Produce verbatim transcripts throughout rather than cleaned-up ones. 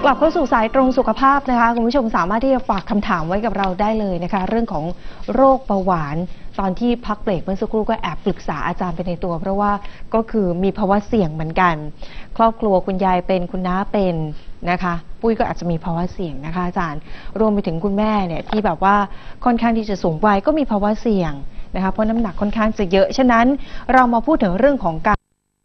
ลับเข้าสู่สายตรงสุขภาพนะคะคุณผู้ชมสามารถที่จะฝากคำถามไว้กับเราได้เลยนะคะเรื่องของโรคเบาหวานตอนที่พักเบรกเมื่อสักครู่ก็แอบปรึกษาอาจารย์ไปในตัวเพราะว่าก็คือมีภาวะเสี่ยงเหมือนกันครอบครัวคุณยายเป็นคุณน้าเป็นนะคะปุ้ยก็อาจจะมีภาวะเสี่ยงนะคะอาจารย์รวมไปถึงคุณแม่เนี่ยที่แบบว่าค่อนข้างที่จะสูงวัยก็มีภาวะเสี่ยงนะคะเพราะน้ำหนักค่อนข้างจะเยอะฉะนั้นเรามาพูดถึงเรื่องของการ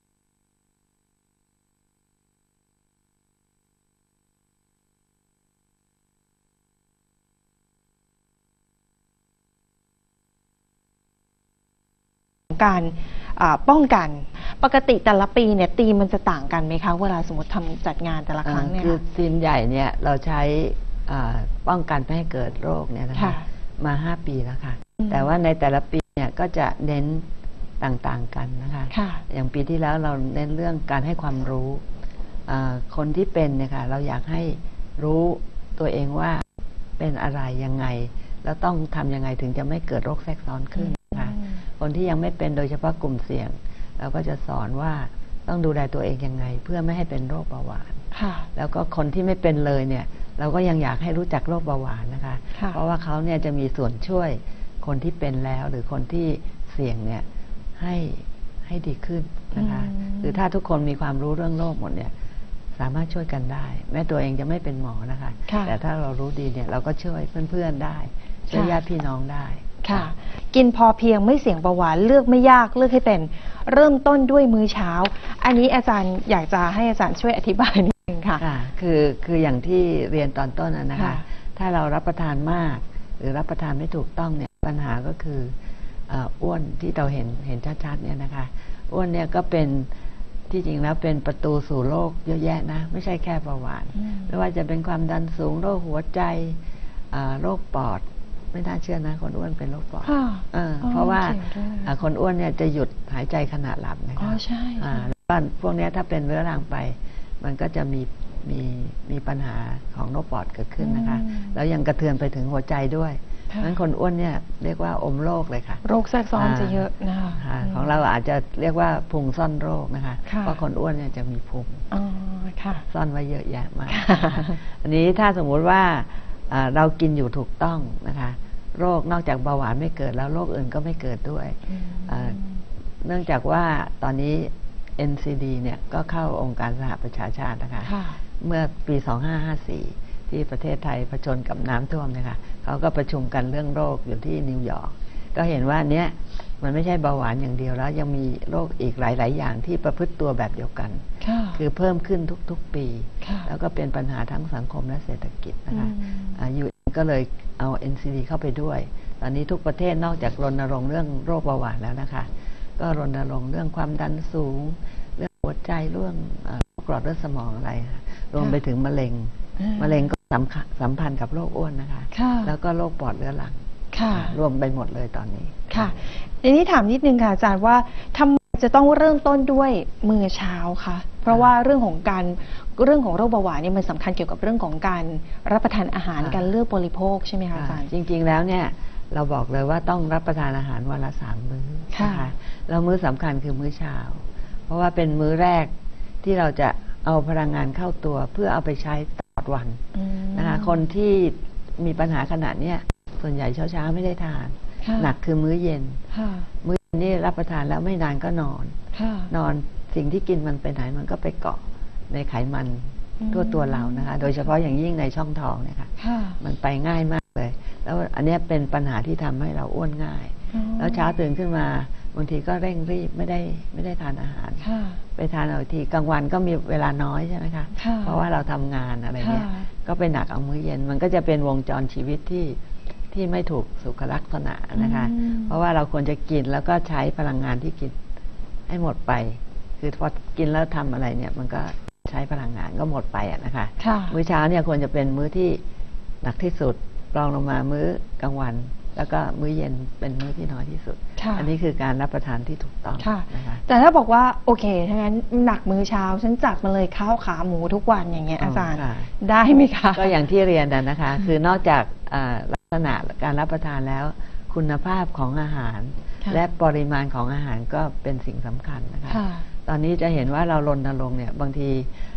การป้องกันปกติแต่ละปีเนี่ยธีมมันจะต่างกันไหมคะเวลาสมมติทำจัดงานแต่ละครั้งเนี่ยคือธีมใหญ่เนี่ยเราใช้ป้องกันไม่ให้เกิดโรคเนี่ยนะคะมาห้าปีแล้วค่ะแต่ว่าในแต่ละปีเนี่ยก็จะเน้นต่างๆกันนะคะอย่างปีที่แล้วเราเน้นเรื่องการให้ความรู้คนที่เป็นเนี่ยค่ะเราอยากให้รู้ตัวเองว่าเป็นอะไรยังไงแล้วต้องทำยังไงถึงจะไม่เกิดโรคแทรกซ้อนขึ้นนะคะคนที่ยังไม่เป็นโดยเฉพาะกลุ่มเสี่ยงเราก็จะสอนว่าต้องดูแลตัวเองยังไงเพื่อไม่ให้เป็นโรคเบาหวานแล้วก็คนที่ไม่เป็นเลยเนี่ยเราก็ยังอยากให้รู้จักโรคเบาหวานนะคะเพราะว่าเขาเนี่ยจะมีส่วนช่วยคนที่เป็นแล้วหรือคนที่เสี่ยงเนี่ยให้ให้ดีขึ้นนะคะหรือถ้าทุกคนมีความรู้เรื่องโรคหมดเนี่ยสามารถช่วยกันได้แม้ตัวเองจะไม่เป็นหมอนะคะแต่ถ้าเรารู้ดีเนี่ยเราก็ช่วยเพื่อนๆได้ช่วยญาติพี่น้องได้ค่ะกินพอเพียงไม่เสี่ยงเบาหวานเลือกไม่ยากเลือกให้เป็นเริ่มต้นด้วยมื้อเช้าอันนี้อาจารย์อยากจะให้อาจารย์ช่วยอธิบายนิดนึงค่ะคือคืออย่างที่เรียนตอนต้นนะคะถ้าเรารับประทานมากหรือรับประทานไม่ถูกต้องเนี่ยปัญหาก็คืออ้วนที่เราเห็นเห็นชัดๆเนี่ยนะคะอ้วนเนี่ยก็เป็นที่จริงแล้วเป็นประตูสู่โรคเยอะแยะนะไม่ใช่แค่เบาหวานไม่ว่าจะเป็นความดันสูงโรคหัวใจโรคปอดไม่น่าเชื่อนะคนอ้วนเป็นโรคปอดเพราะว่าคนอ้วนเนี่ยจะหยุดหายใจขณะหลับนะคะอ๋อใช่แล้วพวกนี้ถ้าเป็นเรื้อรังไปมันก็จะมีมีมีปัญหาของโรคปอดเกิดขึ้นนะคะแล้วยังกระเทือนไปถึงหัวใจด้วยนั้นคนอ้วนเนี่ยเรียกว่าอมโรคเลยค่ะโรคแทรกซ้อนจะเยอะนะคะของเราอาจจะเรียกว่าพุงซ่อนโรคนะคะเพราะคนอ้วนเนี่ยจะมีพุงซ่อนไว้เยอะแยะมากอันนี้ถ้าสมมุติว่าเรากินอยู่ถูกต้องนะคะโรคนอกจากเบาหวานไม่เกิดแล้วโรคอื่นก็ไม่เกิดด้วยเนื่องจากว่าตอนนี้ เอ็น ซี ดี เนี่ยก็เข้าองค์การสหประชาชาตินะคะเมื่อปีสองพันห้าร้อยห้าสิบสี่ที่ประเทศไทยเผชิญกับน้ำท่วมนะคะเขาก็ประชุมกันเรื่องโรคอยู่ที่นิวยอร์กก็เห็นว่าเนี้ยมันไม่ใช่เบาหวานอย่างเดียวแล้วยังมีโรคอีกหลายๆอย่างที่ประพฤติตัวแบบเดียวกันคือเพิ่มขึ้นทุกๆปีแล้วก็เป็นปัญหาทั้งสังคมและเศรษฐกิจนะคะยูก็เลยเอา เอ็น ซี ดี เข้าไปด้วยตอนนี้ทุกประเทศนอกจากรณรงค์เรื่องโรคเบาหวานแล้วนะคะก็รณรงค์เรื่องความดันสูงเรื่องหัวใจเรื่องหลอดเลือดสมองอะไรรวมไปถึงมะเร็งมะเร็งก็สัมพันธ์กับโรคอ้วนนะคะแล้วก็โรคปอดเรื้อรังรวมไปหมดเลยตอนนี้ค่ะทีนี้ถามนิดนึงค่ะอาจารย์ว่าทำไมจะต้องเริ่มต้นด้วยมื้อเช้าคะเพราะว่าเรื่องของการเรื่องของโรคเบาหวานเนี่ยมันสำคัญเกี่ยวกับเรื่องของการรับประทานอาหารการเลือกบริโภคใช่ไหมคะอาจารย์จริงๆแล้วเนี่ยเราบอกเลยว่าต้องรับประทานอาหารวันละสามมื้อนะคะแล้วมื้อสำคัญคือมื้อเช้าเพราะว่าเป็นมื้อแรกที่เราจะเอาพลังงานเข้าตัวเพื่อเอาไปใช้ตลอดวันนะคะคนที่มีปัญหาขนาดเนี้ยส่วนใหญ่เช้าๆไม่ได้ทานหนักคือมื้อเย็นมื้อเย็นนี่รับประทานแล้วไม่นานก็นอนนอนสิ่งที่กินมันไปไหนมันก็ไปเกาะในไขมันตัวตัวเรานะคะโดยเฉพาะอย่างยิ่งในช่องท้องเนี่ยค่ะมันไปง่ายมากเลยแล้วอันนี้เป็นปัญหาที่ทำให้เราอ้วนง่ายแล้วเช้าตื่นขึ้นมาบางทีก็เร่งรีบไม่ได้ไม่ได้ทานอาหารไปทานเอาทีกลางวันก็มีเวลาน้อยใช่ไหมคะเพราะว่าเราทำงานอะไรเนี่ยก็ไปหนักเอามื้อเย็นมันก็จะเป็นวงจรชีวิตที่ที่ไม่ถูกสุขลักษณะนะคะเพราะว่าเราควรจะกินแล้วก็ใช้พลังงานที่กินให้หมดไปคือพอกินแล้วทำอะไรเนี่ยมันก็ใช้พลังงานก็หมดไปอะนะคะมื้อเช้าเนี่ยควรจะเป็นมื้อที่หนักที่สุดรองลงมามื้อกลางวันแล้วก็มื้อเย็นเป็นมื้อที่น้อยที่สุดอันนี้คือการรับประทานที่ถูกต้องนะคะแต่ถ้าบอกว่าโอเคถ้างั้นหนักมื้อเช้าฉันจัดมาเลยข้าวขาหมูทุกวันอย่างเงี้ยอาจารย์ได้ไหมคะก็อย่างที่เรียนนะคะคือนอกจากลักษณะการรับประทานแล้วคุณภาพของอาหารและปริมาณของอาหารก็เป็นสิ่งสำคัญนะคะตอนนี้จะเห็นว่าเรารณรงค์เนี่ยบางที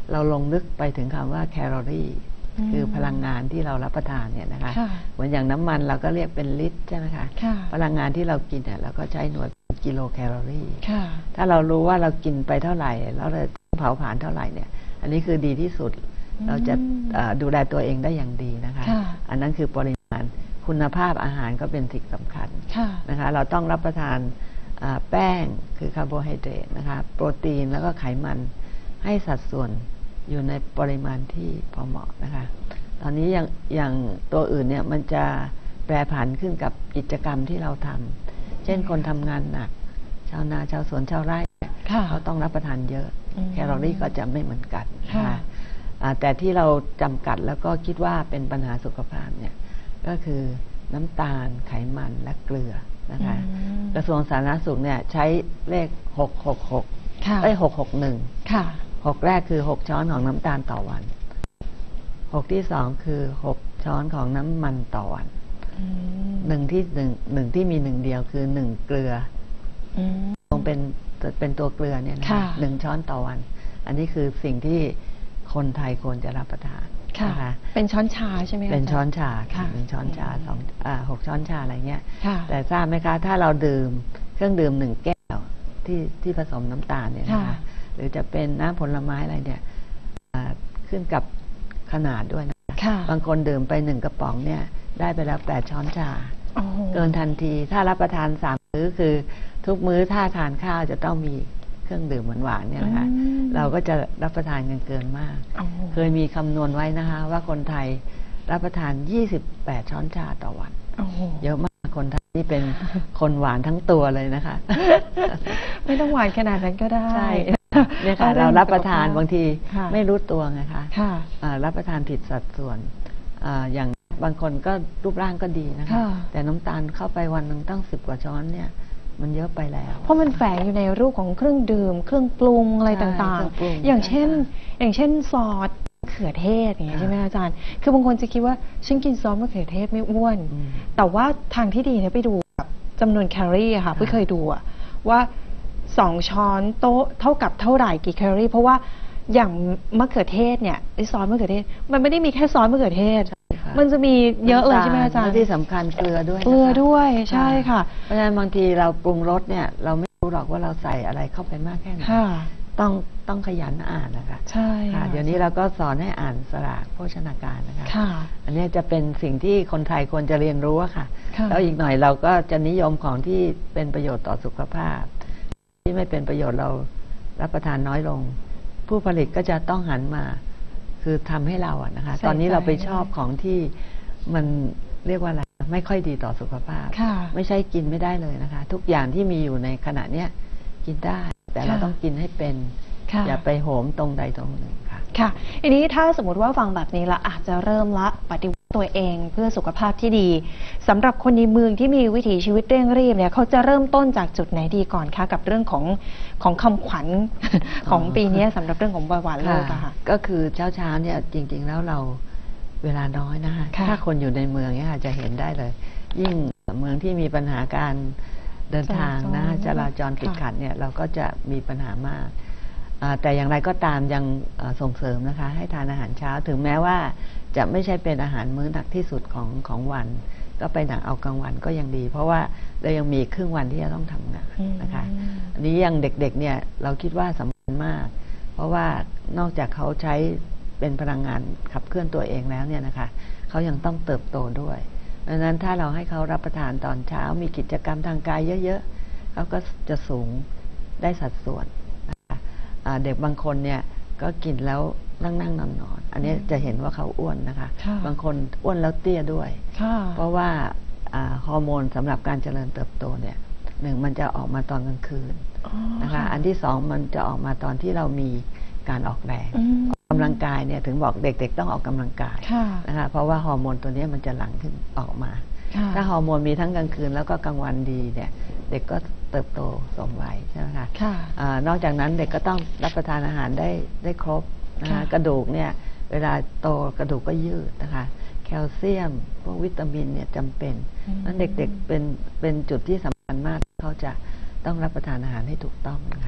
เราลงลึกไปถึงคำว่าแคลอรี่คือพลังงานที่เรารับประทานเนี่ยนะคะเหมือนอย่างน้ำมันเราก็เรียกเป็นลิตรใช่ไหมคะพลังงานที่เรากินเนี่ยเราก็ใช้หน่วยกิโลแคลอรี่ถ้าเรารู้ว่าเรากินไปเท่าไหร่แล้วเราเผาผลาญเท่าไหร่เนี่ยอันนี้คือดีที่สุดเราจะดูแลตัวเองได้อย่างดีนะคะอันนั้นคือปริมาณคุณภาพอาหารก็เป็นสิ่งสำคัญนะคะเราต้องรับประทานแป้งคือคาร์โบไฮเดรตนะคะโปรตีนแล้วก็ไขมันให้สัดส่วนอยู่ในปริมาณที่พอเหมาะนะคะตอนนี้อย่างอย่างตัวอื่นเนี่ยมันจะแปรผันขึ้นกับกิจกรรมที่เราทำเช่นคนทำงานหนักชาวนาชาวสวนชาวไร่เขาต้องรับประทานเยอะแคลอรี่ก็จะไม่เหมือนกันนะคะแต่ที่เราจำกัดแล้วก็คิดว่าเป็นปัญหาสุขภาพเนี่ยก็คือน้ำตาลไขมันและเกลือนะคะกระทรวงสาธารณสุขเนี่ยใช้เลขหกหกหกได้หกหกหนึ่งหกแรกคือหกช้อนของน้ำตาลต่อวันหกที่สองคือหกช้อนของน้ำมันต่อวันหนึ่งที่หนึ่งหนึ่งที่มีหนึ่งเดียวคือหนึ่งเกลือลงเป็นเป็นตัวเกลือเนี่ยนะคะหนึ่งช้อนต่อวันอันนี้คือสิ่งที่คนไทยควรจะรับประทานนะคะเป็นช้อนชาใช่ไหมคะเป็นช้อนชาค่ะเป็นช้อนชาสองอ่าหกช้อนชาอะไรเงี้ยแต่ทราบไหมคะถ้าเราดื่มเครื่องดื่มหนึ่งแก้วที่ที่ผสมน้ำตาลเนี่ยนะคะหรือจะเป็นน้ำผลไม้อะไรเนี่ยขึ้นกับขนาดด้วยนะบางคนดื่มไปหนึ่งกระป๋องเนี่ยได้ไปแล้วแปดช้อนชาเกินทันทีถ้ารับประทานสามมื้อคือทุกมื้อถ้าทานข้าวจะต้องมีเครื่องดื่มหวานๆเนี่ยนะคะเราก็จะรับประทานกันเกินมากเคยมีคำนวณไว้นะคะว่าคนไทยรับประทานยี่สิบแปดช้อนชาต่อวันเยอะมากคนไทยนี่เป็นคนหวานทั้งตัวเลยนะคะไม่ต้องหวานขนาดนั้นก็ได้ใช่เนี่ยค่ะเรารับประทานบางทีไม่รู้ตัวไงคะรับประทานผิดสัดส่วนอย่างบางคนก็รูปร่างก็ดีนะคะแต่น้ำตาลเข้าไปวันหนึ่งตั้งสิบกว่าช้อนเนี่ยมันเยอะไปแล้วเพราะมันแฝงอยู่ในรูปของเครื่องดื่มเครื่องปรุงอะไรต่างๆอย่างเช่นอย่างเช่นซอสมะเขือเทศอย่างเงี้ยใช่ไหมอาจารย์คือบางคนจะคิดว่าฉันกินซอสมะเขือเทศไม่อ้วนแต่ว่าทางที่ดีเนี่ยไปดูจำนวนแคลอรี่อะค่ะพี่เคยดูอะว่าสองช้อนโต๊ะเท่ากับเท่าไหร่กี่แคลอรี่เพราะว่าอย่างมะเขือเทศเนี่ยไอซอสมะเขือเทศมันไม่ได้มีแค่ซอสมะเขือเทศมันจะมีเยอะเลยใช่ไหมอาจารย์ที่สำคัญเกลือด้วยเกลือด้วยใช่ค่ะเพราะฉะนั้นบางทีเราปรุงรสเนี่ยเราไม่รู้หรอกว่าเราใส่อะไรเข้าไปมากแค่ไหนต้องต้องขยันอ่านนะคะใช่ค่ะเดี๋ยวนี้เราก็สอนให้อ่านสลากโภชนาการนะคะอันนี้จะเป็นสิ่งที่คนไทยควรจะเรียนรู้ค่ะแล้วอีกหน่อยเราก็จะนิยมของที่เป็นประโยชน์ต่อสุขภาพที่ไม่เป็นประโยชน์เรารับประทานน้อยลงผู้ผลิตก็จะต้องหันมาคือทำให้เราอะนะคะตอนนี้เราไปชอบของที่มันเรียกว่าอะไรไม่ค่อยดีต่อสุขภาพไม่ใช่กินไม่ได้เลยนะคะทุกอย่างที่มีอยู่ในขณะเนี้ยกินได้แต่เราต้องกินให้เป็นอย่าไปโหมตรงใดตรงหนึ่งค่ะค่ะทีนี้ถ้าสมมติว่าฟังแบบนี้ละอาจจะเริ่มละปฏิวัติตัวเองเพื่อสุขภาพที่ดีสำหรับคนในเมืองที่มีวิถีชีวิตเร่งรีบเนี่ยเขาจะเริ่มต้นจากจุดไหนดีก่อนคะกับเรื่องของของคำขวัญของปีนี้สำหรับเรื่องของเบาหวานโลกค่ะก็คือเช้าเช้าเนี่ยจริงๆแล้วเราเวลาน้อยนะคะถ้าคนอยู่ในเมืองเนี่ยจะเห็นได้เลยยิ่งเมืองที่มีปัญหาการเดินทางนะจราจรติดขัดเนี่ยเราก็จะมีปัญหามากแต่อย่างไรก็ตามยังส่งเสริมนะคะให้ทานอาหารเช้าถึงแม้ว่าจะไม่ใช่เป็นอาหารมื้อหนักที่สุดของของวันก็ไปหนักเอากลางวันก็ยังดีเพราะว่าเรายังมีครึ่งวันที่จะต้องทำงานนะคะอันนี้ยังเด็กๆเนี่ยเราคิดว่าสำคัญมากเพราะว่านอกจากเขาใช้เป็นพลังงานขับเคลื่อนตัวเองแล้วเนี่ยนะคะเขายังต้องเติบโตด้วยดังนั้นถ้าเราให้เขารับประทานตอนเช้ามีกิจกรรมทางกายเยอะๆเขาก็จะสูงได้สัดส่วนเด็กบางคนเนี่ยก็กินแล้วนั่งนั่งนอนนอนอันนี้จะเห็นว่าเขาอ้วนนะคะบางคนอ้วนแล้วเตี้ยด้วยเพราะว่าฮอร์โมนสำหรับการเจริญเติบโตเนี่ยหนึ่งมันจะออกมาตอนกลางคืนนะคะอันที่สองมันจะออกมาตอนที่เรามีการออกแรงออกกำลังกายเนี่ยถึงบอกเด็กๆต้องออกกำลังกายนะคะเพราะว่าฮอร์โมนตัวนี้มันจะหลั่งขึ้นออกมาถ้าฮอร์โมนมีทั้งกลางคืนแล้วก็กลางวันดีเนี่ยเด็กก็เติบโตสมวัยใช่ไหมคะนอกจากนั้นเด็กก็ต้องรับประทานอาหารได้ได้ครบนะคะกระดูกเนี่ยเวลาโตกระดูกก็ยืดนะคะแคลเซียมพวกวิตามินเนี่ยจำเป็นนั้นเด็กๆเป็นเป็นจุดที่สำคัญมากเขาจะต้องรับประทานอาหารให้ถูกต้องนะคะ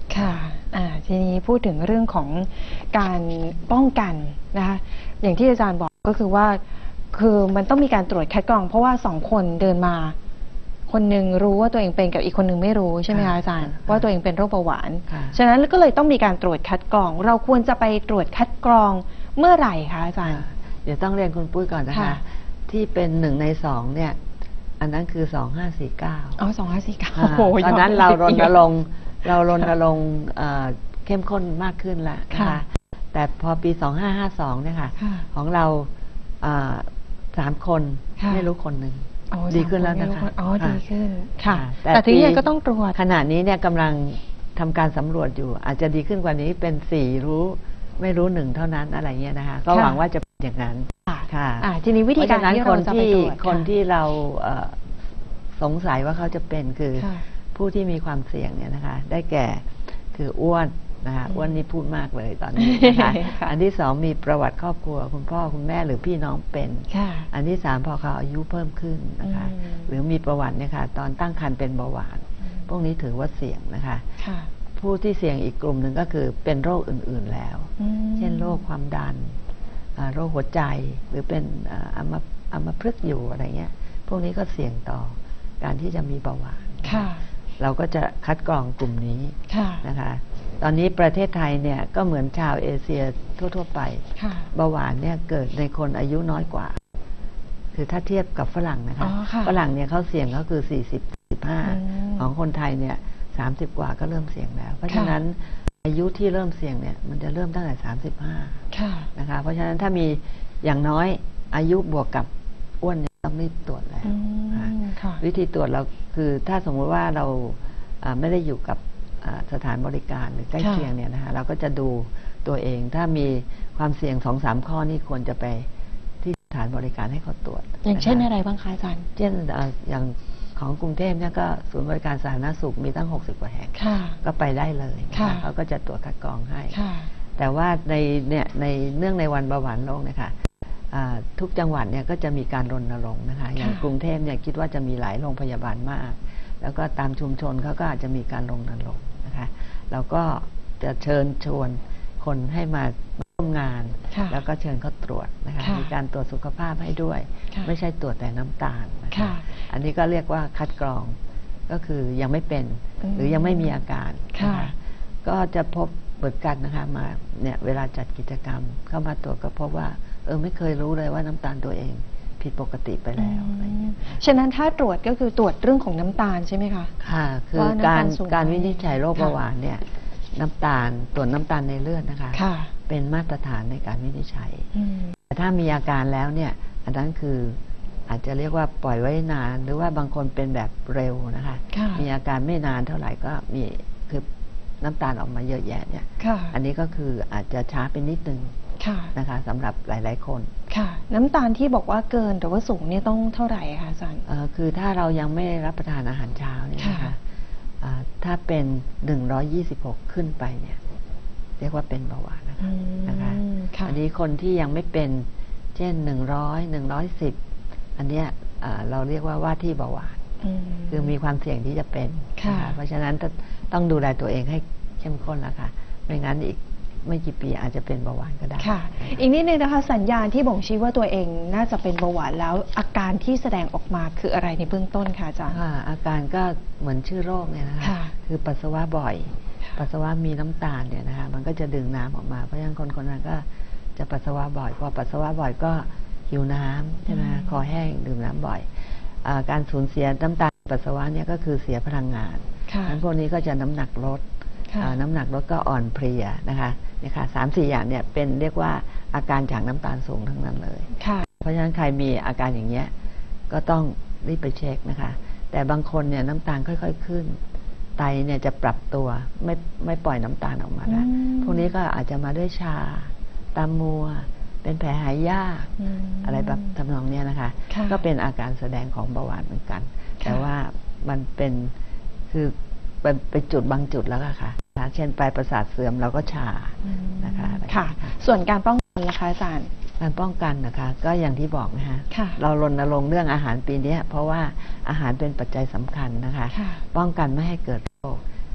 ค่ะอ่าทีนี้พูดถึงเรื่องของการป้องกันนะคะอย่างที่อาจารย์บอกก็คือว่าคือมันต้องมีการตรวจคัดกรองเพราะว่าสองคนเดินมาคนหนึ่งรู้ว่าตัวเองเป็นกับอีกคนหนึ่งไม่รู้ใช่ไหมคะอาจารย์ว่าตัวเองเป็นโรคเบาหวานฉะนั้นก็เลยต้องมีการตรวจคัดกรองเราควรจะไปตรวจคัดกรองเมื่อไหร่คะอาจารย์เดี๋ยวต้องเรียนคุณปุ้ยก่อนนะคะที่เป็นหนึ่งในสองเนี่ยอันนั้นคือสองห้าสี่เก้าอ๋อสองห้าสี่เก้าตอนนั้นเรารณรงค์เรารณรงค์เข้มข้นมากขึ้นแล้วนะคะแต่พอปีสองห้าห้าสองเนี่ยค่ะของเราสามคนไม่รู้คนหนึ่งดีขึ้นแล้วนะคะอ๋อดีขึ้นค่ะแต่ทีนี้ก็ต้องตรวจขณะนี้เนี่ยกำลังทำการสำรวจอยู่อาจจะดีขึ้นกว่านี้เป็นสี่รู้ไม่รู้หนึ่งเท่านั้นอะไรเงี้ยนะคะก็หวังว่าจะเป็นอย่างนั้นค่ะทีนี้วิธีการที่เราจะไปตรวจคนที่เราสงสัยว่าเขาจะเป็นคือผู้ที่มีความเสี่ยงเนี่ยนะคะได้แก่คืออ้วนนะคะอ้วนนี่พูดมากเลยตอนนี้นะคะอันที่สองมีประวัติครอบครัวคุณพ่อคุณแม่หรือพี่น้องเป็นอันที่สามพอเขาอายุเพิ่มขึ้นนะคะหรือมีประวัติเนี่ยค่ะตอนตั้งครรภ์เป็นเบาหวานพวกนี้ถือว่าเสี่ยงนะคะผู้ที่เสี่ยงอีกกลุ่มหนึ่งก็คือเป็นโรคอื่นๆแล้วเช่นโรคความดันโรคหัวใจหรือเป็นอัมอัมพฤกษ์อยู่อะไรเงี้ยพวกนี้ก็เสี่ยงต่อการที่จะมีเบาหวานเราก็จะคัดกรองกลุ่มนี้นะคะตอนนี้ประเทศไทยเนี่ยก็เหมือนชาวเอเชียทั่วๆไปเบาหวานเนี่ยเกิดในคนอายุน้อยกว่าคือถ้าเทียบกับฝรั่งนะคะฝรั่งเนี่ยเขาเสี่ยงก็คือสี่สิบ สี่สิบห้าของคนไทยเนี่ยสามสิบกว่าก็เริ่มเสี่ยงแล้วเพราะฉะนั้นอายุที่เริ่มเสี่ยงเนี่ยมันจะเริ่มตั้งแต่สามสิบห้านะคะเพราะฉะนั้นถ้ามีอย่างน้อยอายุบวกกับอ้วนต้องรีบตรวจแล้ววิธีตรวจเราคือถ้าสมมติว่าเราไม่ได้อยู่กับสถานบริการหรือใกล้เคียงเนี่ยนะคะเราก็จะดูตัวเองถ้ามีความเสี่ยงสองสามข้อนี่ควรจะไปที่สถานบริการให้เขาตรวจอย่างเช่นอะไรบ้างคะอาจารย์เช่นอย่างของกรุงเทพเนี่ยก็ศูนย์บริการสาธารณสุขมีตั้งหกสิบกว่าแห่งก็ไปได้เลยเขาก็จะตรวจคัดกรองให้แต่ว่าในเนี่ยในเนื่องในวันเบาหวานโลกนะคะทุกจังหวัดเนี่ยก็จะมีการรณรงค์นะคะอย่างกรุงเทพเนี่ยคิดว่าจะมีหลายโรงพยาบาลมากแล้วก็ตามชุมชนเขาก็อาจจะมีการรณรงค์นะคะเราก็จะเชิญชวนคนให้มาร่วมงานแล้วก็เชิญเขาตรวจนะคะมีการตรวจสุขภาพให้ด้วยไม่ใช่ตรวจแต่น้ำตาลนะคะอันนี้ก็เรียกว่าคัดกรองก็คือยังไม่เป็นหรือยังไม่มีอาการนะคะก็จะพบเปิดกันนะคะมาเนี่ยเวลาจัดกิจกรรมเข้ามาตรวจก็พบว่าเออไม่เคยรู้เลยว่าน้ำตาลตัวเองผิดปกติไปแล้วอะไรอย่างเงี้ยฉะนั้นถ้าตรวจก็คือตรวจเรื่องของน้ำตาลใช่ไหมคะค่ะคือการการวินิจฉัยโรคเบาหวานเนี่ยน้ำตาลตรวจน้ำตาลในเลือดนะคะเป็นมาตรฐานในการวินิจฉัยแต่ถ้ามีอาการแล้วเนี่ยอันนั้นคืออาจจะเรียกว่าปล่อยไว้นานหรือว่าบางคนเป็นแบบเร็วนะคะมีอาการไม่นานเท่าไหร่ก็มีคือน้ำตาลออกมาเยอะแยะเนี่ยอันนี้ก็คืออาจจะช้าไปนิดนึงนะคะสำหรับหลายๆคนค่ะน้ำตาลที่บอกว่าเกินหรือว่าสูงเนี่ยต้องเท่าไหร่คะอาจารย์คือถ้าเรายังไม่รับประทานอาหารเช้าเนี่ยนะคะถ้าเป็นหนึ่งร้อยยี่สิบหกขึ้นไปเนี่ยเรียกว่าเป็นเบาหวานนะคะนะคะอันนี้คนที่ยังไม่เป็นเช่นหนึ่งร้อย หนึ่งร้อยสิบอันเนี้ยเราเรียกว่าว่าที่เบาหวานคือมีความเสี่ยงที่จะเป็นเพราะฉะนั้นต้องดูแลตัวเองให้เข้มข้นแล้วค่ะไม่งั้นอีกไม่กี่ปีอาจจะเป็นเบาหวานก็ได้ค่ะอีกนิดนึงนะคะสัญญาณที่บ่งชี้ว่าตัวเองน่าจะเป็นเบาหวานแล้วอาการที่แสดงออกมาคืออะไรในเบื้องต้นคะอาจารย์อาการก็เหมือนชื่อโรคเนี่ยนะคะคือปัสสาวะบ่อยปัสสาวะมีน้ำตาลเนี่ยนะคะมันก็จะดึงน้ำออกมาเพราะฉะนั้นคนคนนั้นก็จะปัสสาวะบ่อยพอปัสสาวะบ่อยก็หิวน้ำใช่ไหมคอแห้งดื่มน้ำบ่อยการสูญเสียน้ำตาลปัสสาวะเนี่ยก็คือเสียพลังงานทั้งพวกนี้ก็จะน้ำหนักลดน้ำหนักลดก็อ่อนเพลียนะคะเนี่ยค่ะสามสี่อย่างเนี่ยเป็นเรียกว่าอาการจากน้ำตาลสูงทั้งนั้นเลยเพราะฉะนั้นใครมีอาการอย่างเงี้ยก็ต้องรีบไปเช็คนะคะแต่บางคนเนี่ยน้ำตาลค่อยๆขึ้นไตเนี่ยจะปรับตัวไม่ไม่ปล่อยน้ำตาลออกมาแล้วพวกนี้ก็อาจจะมาด้วยชาตามัวเป็นแผลหายยากอะไรแบบทำนองเนี้ยนะคะก็เป็นอาการแสดงของเบาหวานเหมือนกันแต่ว่ามันเป็นคือเป็นไปจุดบางจุดแล้วค่ะเช่นปลายประสาทเสื่อมเราก็ชานะคะค่ะส่วนการป้องกันล่ะคะอาจารย์การป้องกันนะคะก็อย่างที่บอกนะคะเรารณรงค์เรื่องอาหารปีนี้เพราะว่าอาหารเป็นปัจจัยสำคัญนะคะป้องกันไม่ให้เกิดโรค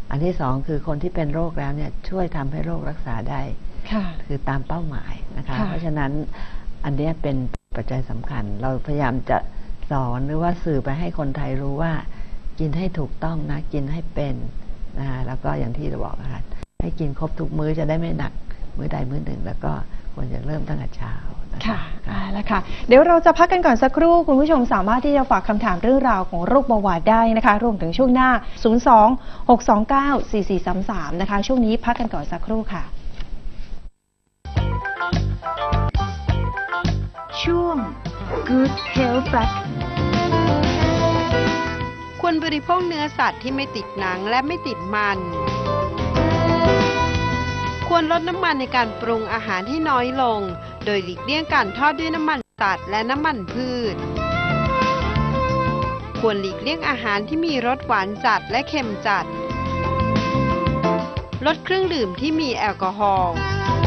อันที่สองคือคนที่เป็นโรคแล้วเนี่ยช่วยทำให้โรครักษาได้ค่ะคือตามเป้าหมายนะคะค่ะเพราะฉะนั้นอันเนี้ยเป็นปัจจัยสำคัญ เราพยายามจะสอนหรือว่าสื่อไปให้คนไทยรู้ว่ากินให้ถูกต้องนะกินให้เป็นนะคะแล้วก็อย่างที่เราบอกนะคะให้กินครบทุกมื้อจะได้ไม่หนักมื้อใดมื้อหนึ่ง แล้วก็ควรจะเริ่มตั้งแต่เช้านะคะค่ะเอาละค่ะ เดี๋ยวเราจะพักกันก่อนสักครู่ คุณผู้ชมสามารถที่จะฝากคำถามเรื่องราวของโรคเบาหวานได้นะคะ รวมถึงช่วงหน้า ศูนย์ สอง หก สอง เก้า สี่ สี่ สาม สาม นะคะ ช่วงนี้พักกันก่อนสักครู่ค่ะช่วง Good Health Fact ควรบริโภคเนื้อสัตว์ที่ไม่ติดหนังและไม่ติดมัน ควรลดน้ำมันในการปรุงอาหารที่น้อยลง โดยหลีกเลี่ยงการทอดด้วยน้ำมันสัตว์และน้ำมันพืช ควรหลีกเลี่ยงอาหารที่มีรสหวานจัดและเค็มจัด ลดเครื่องดื่มที่มีแอลกอฮอล์